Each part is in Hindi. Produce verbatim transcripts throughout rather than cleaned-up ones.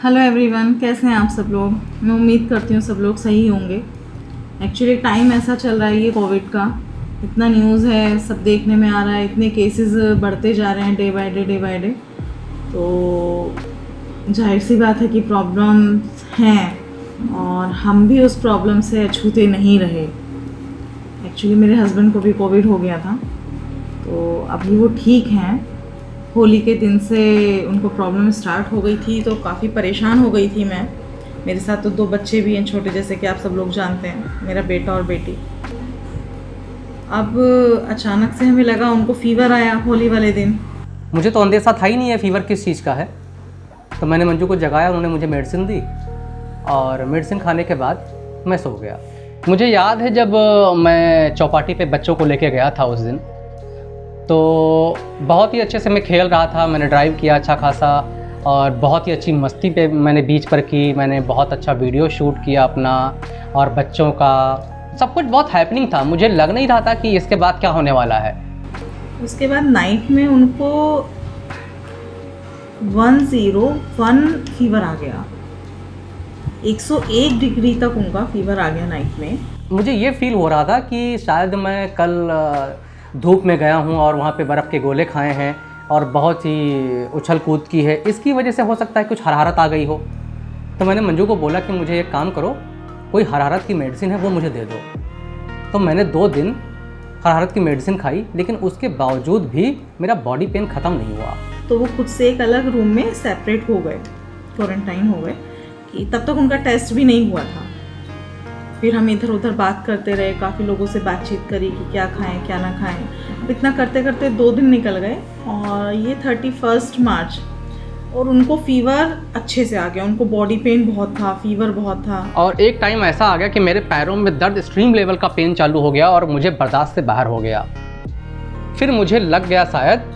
हेलो एवरीवन, कैसे हैं आप सब लोग। मैं उम्मीद करती हूँ सब लोग सही होंगे। एक्चुअली टाइम ऐसा चल रहा है ये कोविड का, इतना न्यूज़ है, सब देखने में आ रहा है, इतने केसेस बढ़ते जा रहे हैं day by day day by day. तो जाहिर सी बात है कि प्रॉब्लम्स हैं और हम भी उस प्रॉब्लम से अछूते नहीं रहे। एक्चुअली मेरे हस्बैंड को भी कोविड हो गया था, तो अभी वो ठीक हैं। होली के दिन से उनको प्रॉब्लम स्टार्ट हो गई थी, तो काफ़ी परेशान हो गई थी मैं। मेरे साथ तो दो बच्चे भी हैं छोटे, जैसे कि आप सब लोग जानते हैं, मेरा बेटा और बेटी। अब अचानक से हमें लगा उनको फीवर आया होली वाले दिन। मुझे तो अंदेशा था ही नहीं है फीवर किस चीज़ का है। तो मैंने मंजू को जगाया, उन्होंने मुझे मेडिसिन दी और मेडिसिन खाने के बाद मैं सो गया। मुझे याद है जब मैं चौपाटी पे बच्चों को लेके गया था उस दिन, तो बहुत ही अच्छे से मैं खेल रहा था। मैंने ड्राइव किया अच्छा खासा और बहुत ही अच्छी मस्ती पे मैंने बीच पर की। मैंने बहुत अच्छा वीडियो शूट किया अपना और बच्चों का, सब कुछ बहुत हैपनिंग था। मुझे लग नहीं रहा था कि इसके बाद क्या होने वाला है। उसके बाद नाइट में उनको वन ज़ीरो वन फीवर आ गया, एक सौ एक डिग्री तक उनका फीवर आ गया नाइट में। मुझे ये फील हो रहा था कि शायद मैं कल धूप में गया हूँ और वहाँ पे बर्फ़ के गोले खाए हैं और बहुत ही उछल कूद की है, इसकी वजह से हो सकता है कुछ हरारत आ गई हो। तो मैंने मंजू को बोला कि मुझे एक काम करो, कोई हरारत की मेडिसिन है वो मुझे दे दो। तो मैंने दो दिन हरारत की मेडिसिन खाई, लेकिन उसके बावजूद भी मेरा बॉडी पेन ख़त्म नहीं हुआ। तो वो खुद से एक अलग रूम में सेपरेट हो गए, क्वारंटाइन हो गए, कि तब तक उनका टेस्ट भी नहीं हुआ था। फिर हम इधर उधर बात करते रहे, काफ़ी लोगों से बातचीत करी कि क्या खाएं क्या ना खाएं। अब इतना करते करते दो दिन निकल गए और ये थर्टी फर्स्ट मार्च और उनको फीवर अच्छे से आ गया। उनको बॉडी पेन बहुत था, फीवर बहुत था और एक टाइम ऐसा आ गया कि मेरे पैरों में दर्द एक्सट्रीम लेवल का पेन चालू हो गया और मुझे बर्दाश्त से बाहर हो गया। फिर मुझे लग गया शायद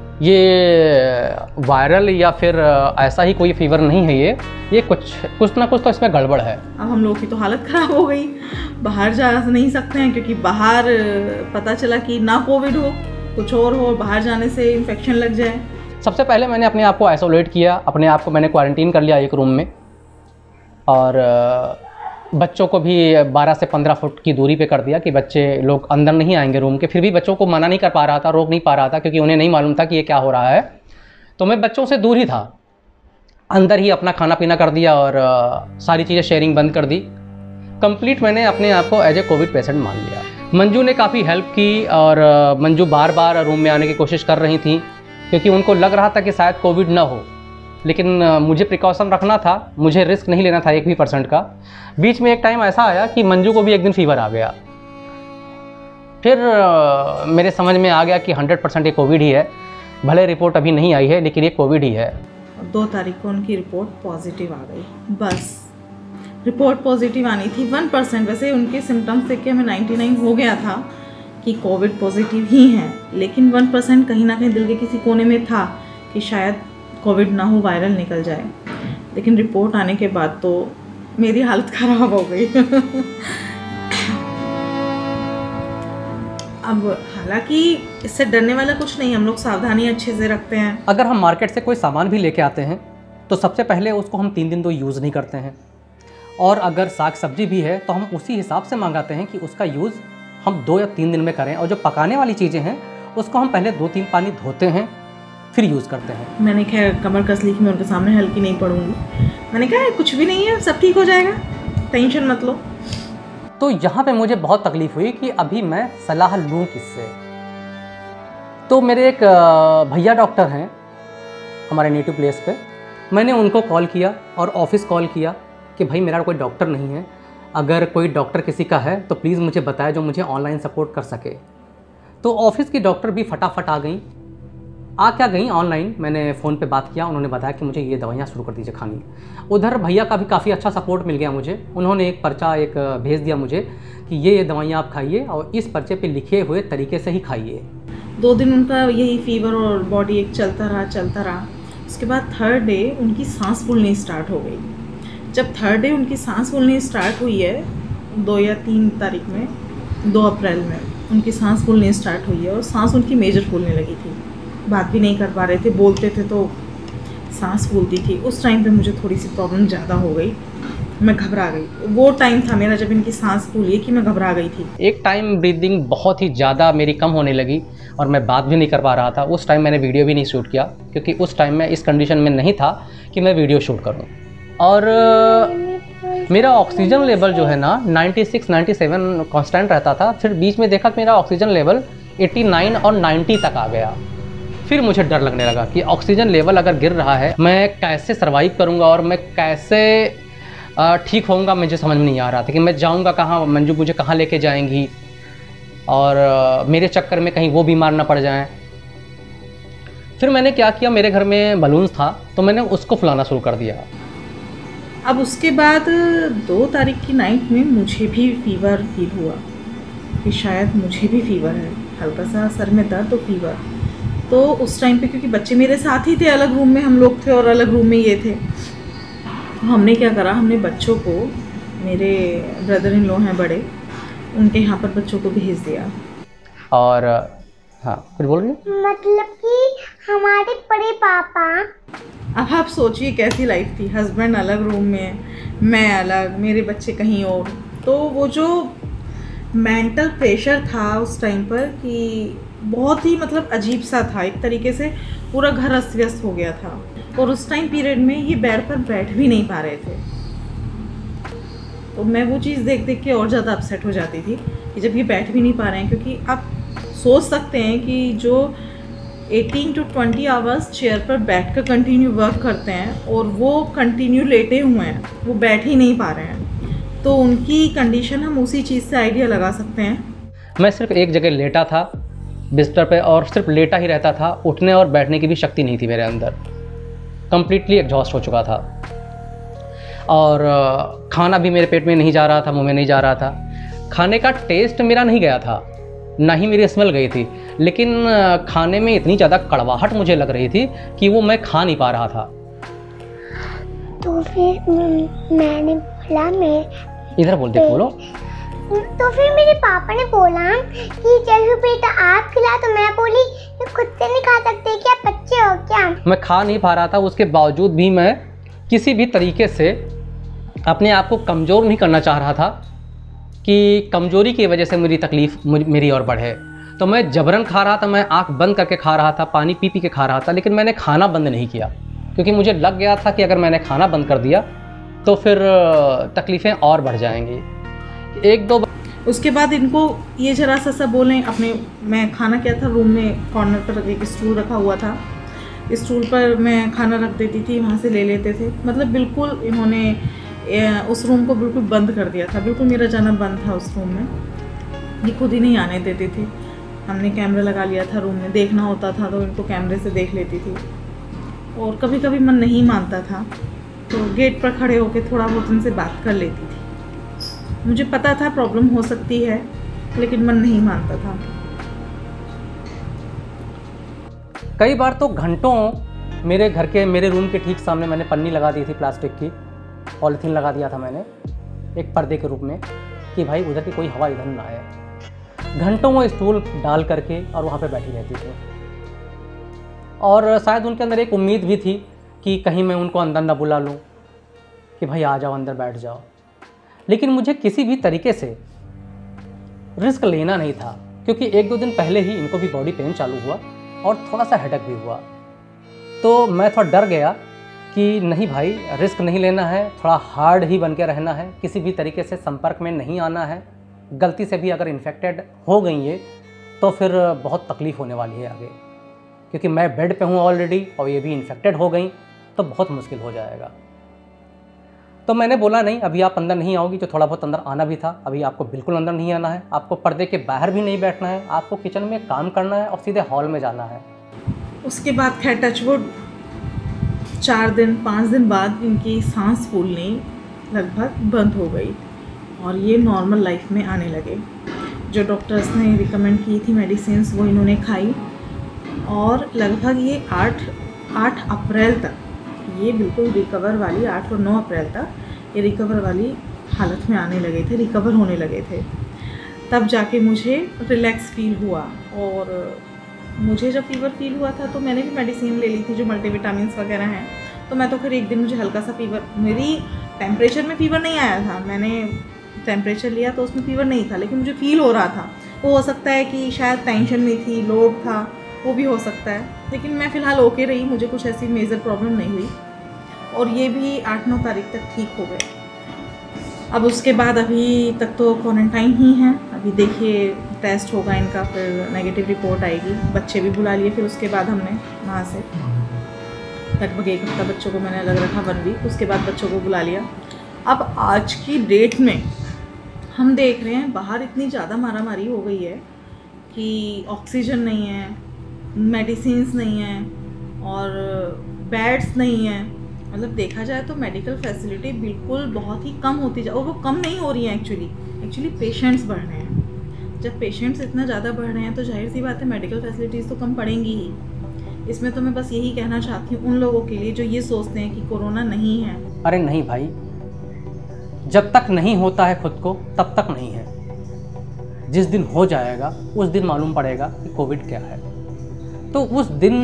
ये वायरल या फिर ऐसा ही कोई फीवर नहीं है, ये ये कुछ कुछ ना कुछ तो इसमें गड़बड़ है। अब हम लोगों की तो हालत ख़राब हो गई, बाहर जा नहीं सकते हैं क्योंकि बाहर पता चला कि ना कोविड हो, कुछ और हो, बाहर जाने से इन्फेक्शन लग जाए। सबसे पहले मैंने अपने आप को आइसोलेट किया, अपने आप को मैंने क्वारंटीन कर लिया एक रूम में, और बच्चों को भी बारह से पंद्रह फुट की दूरी पे कर दिया कि बच्चे लोग अंदर नहीं आएंगे रूम के। फिर भी बच्चों को मना नहीं कर पा रहा था, रोक नहीं पा रहा था, क्योंकि उन्हें नहीं मालूम था कि ये क्या हो रहा है। तो मैं बच्चों से दूर ही था, अंदर ही अपना खाना पीना कर दिया और सारी चीज़ें शेयरिंग बंद कर दी। कंप्लीट मैंने अपने आप को एज ए कोविड पेशेंट मान लिया। मंजू ने काफ़ी हेल्प की और मंजू बार बार रूम में आने की कोशिश कर रही थी, क्योंकि उनको लग रहा था कि शायद कोविड ना हो, लेकिन मुझे प्रिकॉशन रखना था, मुझे रिस्क नहीं लेना था एक भी परसेंट का। बीच में एक टाइम ऐसा आया कि मंजू को भी एक दिन फीवर आ गया। फिर मेरे समझ में आ गया कि हंड्रेड परसेंट ये कोविड ही है। भले रिपोर्ट अभी नहीं आई है, लेकिन ये कोविड ही है। दो तारीख को उनकी रिपोर्ट पॉजिटिव आ गई। बस रिपोर्ट पॉजिटिव आनी थी, वन परसेंट। वैसे उनके सिम्टम्स देख के हमें नाइन्टी नाइन हो गया था कि कोविड पॉजिटिव ही हैं, लेकिन वन परसेंट कहीं ना कहीं दिल के किसी कोने में था कि शायद कोविड ना हो, वायरल निकल जाए। लेकिन रिपोर्ट आने के बाद तो मेरी हालत ख़राब हो गई। अब हालांकि इससे डरने वाला कुछ नहीं, हम लोग सावधानी अच्छे से रखते हैं। अगर हम मार्केट से कोई सामान भी लेके आते हैं तो सबसे पहले उसको हम तीन दिन तो यूज़ नहीं करते हैं, और अगर साग सब्जी भी है तो हम उसी हिसाब से मंगाते हैं कि उसका यूज़ हम दो या तीन दिन में करें। और जो पकाने वाली चीज़ें हैं उसको हम पहले दो तीन पानी धोते हैं फिर यूज़ करते हैं। मैंने खैर कमर कस ली कि मैं उनके सामने हल्की नहीं पड़ूंगी। मैंने कहा कुछ भी नहीं है, सब ठीक हो जाएगा, टेंशन मत लो। तो यहाँ पे मुझे बहुत तकलीफ़ हुई कि अभी मैं सलाह लूँ किससे। तो मेरे एक भैया डॉक्टर हैं हमारे नेटिव प्लेस पे, मैंने उनको कॉल किया और ऑफिस कॉल किया कि भाई मेरा कोई डॉक्टर नहीं है, अगर कोई डॉक्टर किसी का है तो प्लीज़ मुझे बताया जो मुझे ऑनलाइन सपोर्ट कर सके। तो ऑफिस की डॉक्टर भी फटाफट आ गई, आ क्या गई ऑनलाइन। मैंने फ़ोन पे बात किया, उन्होंने बताया कि मुझे ये दवाइयाँ शुरू कर दीजिए खानी। उधर भैया का भी काफ़ी अच्छा सपोर्ट मिल गया मुझे। उन्होंने एक पर्चा एक भेज दिया मुझे कि ये ये दवाइयाँ आप खाइए और इस पर्चे पे लिखे हुए तरीके से ही खाइए। दो दिन उनका यही फीवर और बॉडी एक चलता रहा चलता रहा उसके बाद थर्ड डे उनकी सांस फूलनी स्टार्ट हो गई। जब थर्ड डे उनकी सांस फूलनी स्टार्ट हुई है, दो या तीन तारीख में, दो अप्रैल में उनकी सांस फूलनी स्टार्ट हुई है और सांस उनकी मेजर फूलने लगी थी। बात भी नहीं कर पा रहे थे, बोलते थे तो सांस फूलती थी, उस टाइम पे मुझे थोड़ी सी प्रॉब्लम ज़्यादा हो गई, मैं घबरा गई। वो टाइम था मेरा जब इनकी सांस फूली कि मैं घबरा गई थी। एक टाइम ब्रीदिंग बहुत ही ज़्यादा मेरी कम होने लगी और मैं बात भी नहीं कर पा रहा था। उस टाइम मैंने वीडियो भी नहीं शूट किया क्योंकि उस टाइम मैं इस कंडीशन में नहीं था कि मैं वीडियो शूट करूं। और मेरा ऑक्सीजन लेवल जो है ना छियानवे सत्तानवे कांस्टेंट रहता था, फिर बीच में देखा कि मेरा ऑक्सीजन लेवल नवासी और नब्बे तक आ गया। फिर मुझे डर लगने लगा कि ऑक्सीजन लेवल अगर गिर रहा है मैं कैसे सर्वाइव करूँगा और मैं कैसे ठीक होऊंगा, मुझे समझ में नहीं आ रहा था कि मैं जाऊंगा कहाँ, मंजू मुझे कहाँ लेके जाएंगी और मेरे चक्कर में कहीं वो बीमार ना पड़ जाएं। फिर मैंने क्या किया, मेरे घर में बलून्स था तो मैंने उसको फुलाना शुरू कर दिया। अब उसके बाद दो तारीख की नाइट में मुझे भी फीवर फील हुआ कि शायद मुझे भी फीवर है, हल्का सा सर में दर्द और फीवर। तो उस टाइम पे क्योंकि बच्चे मेरे साथ ही थे, अलग रूम में हम लोग थे और अलग रूम में ये थे, तो हमने क्या करा, हमने बच्चों को, मेरे ब्रदर इन लॉ हैं बड़े, उनके यहाँ पर बच्चों को भेज दिया। और हाँ कुछ बोल रही हैं? मतलब कि हमारे बड़े पापा, अब आप सोचिए कैसी लाइफ थी, हस्बैंड अलग रूम में, मैं अलग, मेरे बच्चे कहीं और। तो वो जो मेंटल प्रेशर था उस टाइम पर कि बहुत ही मतलब अजीब सा था, एक तरीके से पूरा घर अस्त व्यस्त हो गया था। और उस टाइम पीरियड में ये बेड पर बैठ भी नहीं पा रहे थे, तो मैं वो चीज़ देख देख के और ज़्यादा अपसेट हो जाती थी कि जब ये बैठ भी नहीं पा रहे हैं, क्योंकि आप सोच सकते हैं कि जो अठारह टू बीस आवर्स चेयर पर बैठ कर कंटिन्यू वर्क करते हैं और वो कंटिन्यू लेटे हुए हैं, वो बैठ ही नहीं पा रहे हैं, तो उनकी कंडीशन हम उसी चीज़ से आइडिया लगा सकते हैं। मैं सिर्फ एक जगह लेटा था बिस्तर पे और सिर्फ लेटा ही रहता था, उठने और बैठने की भी शक्ति नहीं थी मेरे अंदर, कंप्लीटली एग्जॉस्ट हो चुका था। और खाना भी मेरे पेट में नहीं जा रहा था, मुंह में नहीं जा रहा था। खाने का टेस्ट मेरा नहीं गया था, ना ही मेरी स्मेल गई थी, लेकिन खाने में इतनी ज़्यादा कड़वाहट मुझे लग रही थी कि वो मैं खा नहीं पा रहा था। तो फिर मैंने बोला, मैं इधर बोल दे, बोलो। तो फिर मेरे पापा ने बोला कि चलो बेटा आप खिला, तो मैं बोली कि खुद से नहीं खा सकते क्या, बच्चे हो क्या। मैं खा नहीं पा रहा था, उसके बावजूद भी मैं किसी भी तरीके से अपने आप को कमज़ोर नहीं करना चाह रहा था कि कमज़ोरी की वजह से मेरी तकलीफ़ मेरी और बढ़े। तो मैं जबरन खा रहा था, मैं आंख बंद करके खा रहा था, पानी पी पी के खा रहा था, लेकिन मैंने खाना बंद नहीं किया क्योंकि मुझे लग गया था कि अगर मैंने खाना बंद कर दिया तो फिर तकलीफ़ें और बढ़ जाएंगी। एक दो उसके बाद इनको ये जरा सा सा बोलें अपने, मैं खाना क्या था रूम में कॉर्नर पर एक स्टूल रखा हुआ था, स्टूल पर मैं खाना रख देती थी, वहाँ से ले लेते थे। मतलब बिल्कुल इन्होंने उस रूम को बिल्कुल बंद कर दिया था, बिल्कुल मेरा जाना बंद था उस रूम में, ये खुद ही नहीं आने देते थे। हमने कैमरा लगा लिया था रूम में, देखना होता था तो इनको कैमरे से देख लेती थी। और कभी कभी मन नहीं मानता था तो गेट पर खड़े होकर थोड़ा बहुत उनसे बात कर लेती थी। मुझे पता था प्रॉब्लम हो सकती है, लेकिन मन नहीं मानता था। कई बार तो घंटों मेरे घर के, मेरे रूम के ठीक सामने मैंने पन्नी लगा दी थी, प्लास्टिक की पॉलीथीन लगा दिया था मैंने एक पर्दे के रूप में कि भाई उधर की कोई हवा इधर ना आए। घंटों वो स्टूल डाल करके और वहाँ पे बैठी रहती थी, और शायद उनके अंदर एक उम्मीद भी थी कि कहीं मैं उनको अंदर ना बुला लूँ कि भाई आ जाओ अंदर बैठ जाओ। लेकिन मुझे किसी भी तरीके से रिस्क लेना नहीं था, क्योंकि एक दो दिन पहले ही इनको भी बॉडी पेन चालू हुआ और थोड़ा सा हेडेक भी हुआ। तो मैं थोड़ा डर गया कि नहीं भाई, रिस्क नहीं लेना है, थोड़ा हार्ड ही बन के रहना है, किसी भी तरीके से संपर्क में नहीं आना है। गलती से भी अगर इन्फेक्टेड हो गई ये तो फिर बहुत तकलीफ़ होने वाली है आगे, क्योंकि मैं बेड पे हूँ ऑलरेडी और ये भी इन्फेक्टेड हो गई तो बहुत मुश्किल हो जाएगा। तो मैंने बोला नहीं, अभी आप अंदर नहीं आओगी, जो थोड़ा बहुत अंदर आना भी था, अभी आपको बिल्कुल अंदर नहीं आना है, आपको पर्दे के बाहर भी नहीं बैठना है, आपको किचन में काम करना है और सीधे हॉल में जाना है। उसके बाद खैर टचवुड चार दिन पाँच दिन बाद इनकी सांस फूलनी लगभग बंद हो गई और ये नॉर्मल लाइफ में आने लगे। जो डॉक्टर्स ने रिकमेंड की थी मेडिसिन्स वो इन्होंने खाई और लगभग ये आठ आठ अप्रैल तक ये बिल्कुल रिकवर वाली, आठ और नौ अप्रैल तक ये रिकवर वाली हालत में आने लगे थे, रिकवर होने लगे थे। तब जाके मुझे रिलैक्स फील हुआ। और मुझे जब फीवर फील हुआ था तो मैंने भी मेडिसिन ले ली थी जो मल्टीविटामिन्स वगैरह हैं, तो मैं तो फिर एक दिन मुझे हल्का सा फीवर, मेरी टेम्परेचर में फ़ीवर नहीं आया था, मैंने टेम्परेचर लिया तो उसमें फ़ीवर नहीं था, लेकिन मुझे फ़ील हो रहा था। वो हो सकता है कि शायद टेंशन में थी, लोड था, वो भी हो सकता है, लेकिन मैं फ़िलहाल ओके रही, मुझे कुछ ऐसी मेजर प्रॉब्लम नहीं हुई और ये भी आठ नौ तारीख तक ठीक हो गए। अब उसके बाद अभी तक तो क्वारंटाइन ही हैं। अभी देखिए टेस्ट होगा इनका, फिर नेगेटिव रिपोर्ट आएगी। बच्चे भी बुला लिए फिर उसके बाद हमने वहाँ से, लगभग एक हफ्ता बच्चों को मैंने अलग रखा, वन वीक, उसके बाद बच्चों को बुला लिया। अब आज की डेट में हम देख रहे हैं बाहर इतनी ज़्यादा मारामारी हो गई है कि ऑक्सीजन नहीं है, मेडिसिन्स नहीं हैं और बेड्स नहीं हैं। मतलब देखा जाए तो मेडिकल फैसिलिटी बिल्कुल बहुत ही कम होती जा, और वो कम नहीं हो रही हैं एक्चुअली एक्चुअली पेशेंट्स बढ़ रहे हैं। जब पेशेंट्स इतना ज़्यादा बढ़ रहे हैं तो जाहिर सी बात है मेडिकल फैसिलिटीज़ तो कम पड़ेंगी ही। इसमें तो मैं बस यही कहना चाहती हूँ उन लोगों के लिए जो ये सोचते हैं कि कोरोना नहीं है। अरे नहीं भाई, जब तक नहीं होता है खुद को तब तक नहीं है। जिस दिन हो जाएगा उस दिन मालूम पड़ेगा कि कोविड क्या है। तो उस दिन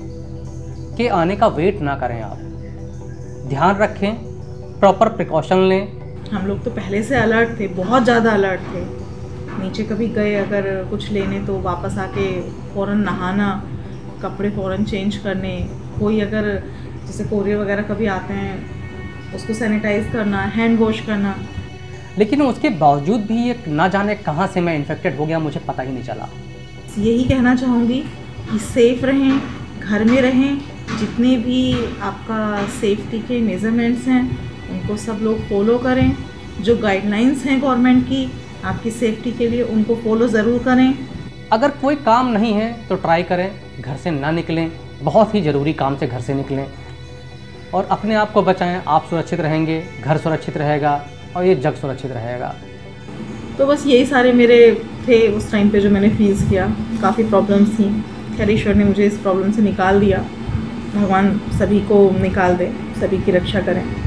के आने का वेट ना करें आप, ध्यान रखें, प्रॉपर प्रिकॉशन लें। हम लोग तो पहले से अलर्ट थे, बहुत ज़्यादा अलर्ट थे। नीचे कभी गए अगर कुछ लेने तो वापस आके फ़ौरन नहाना, कपड़े फ़ौरन चेंज करने, कोई अगर जैसे कोरियर वगैरह कभी आते हैं उसको सैनिटाइज़ करना, हैंड वॉश करना। लेकिन उसके बावजूद भी ये ना जाने कहाँ से मैं इन्फेक्टेड हो गया, मुझे पता ही नहीं चला। यही कहना चाहूँगी कि सेफ़ रहें, घर में रहें, जितने भी आपका सेफ्टी के मेजरमेंट्स हैं उनको सब लोग फॉलो करें। जो गाइडलाइंस हैं गवर्नमेंट की आपकी सेफ्टी के लिए उनको फॉलो ज़रूर करें। अगर कोई काम नहीं है तो ट्राई करें घर से ना निकलें, बहुत ही ज़रूरी काम से घर से निकलें और अपने आप को बचाएं। आप सुरक्षित रहेंगे, घर सुरक्षित रहेगा और ये जग सुरक्षित रहेगा। तो बस यही सारे मेरे थे उस टाइम पे जो मैंने फेस किया। काफ़ी प्रॉब्लम्स थी, खैर ईश्वर ने मुझे इस प्रॉब्लम से निकाल दिया। भगवान सभी को निकाल दे, सभी की रक्षा करें।